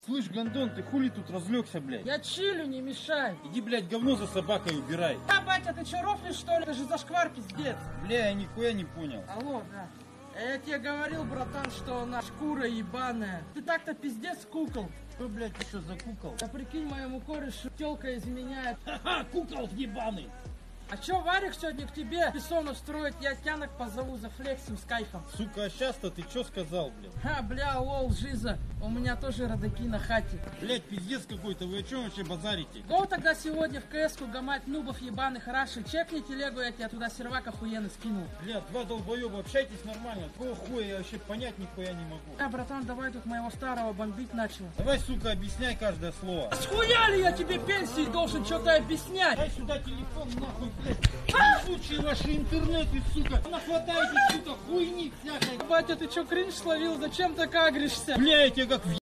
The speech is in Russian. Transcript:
Слышь, гондон, ты хули тут разлегся, блядь? Я чилю, не мешай. Иди, блядь, говно за собакой убирай. А, батя, ты че, рофлишь, что ли? Это же зашквар, пиздец. Бля, я нихуя не понял. Алло, да. Я тебе говорил, братан, что она шкура ебаная. Ты так-то пиздец кукол. Что, блядь, ты что за кукол? Да прикинь, моему корешу тёлка изменяет. Ха-ха, кукол ебаный. А чё, Варик сегодня к тебе Бессонов строит? Я тянок позову за флексом с кайфом. Сука, а сейчас-то ты чё сказал, блядь? Ха, бля, лол, жиза. У меня тоже родаки на хате. Блядь, пиздец какой-то, вы о чем вообще базарите? Го тогда сегодня в КС-ку гамать нубов ебаных раши. Чекни телегу, я тебе туда сервак охуенно скинул. Блядь, два долбоеба, общайтесь нормально. Какого хуя я вообще понять нихуя не могу. А, братан, давай тут моего старого бомбить начал. Давай, сука, объясняй каждое слово. А схуя ли я тебе пенсии должен что-то объяснять? Дай сюда телефон, нахуй, блядь. Случаи ваши интернеты, сука. Нахватайте, сука, хуйни всякой. Батя, ты чё, кринж словил? Зачем так агришься? Бля, я тебя как в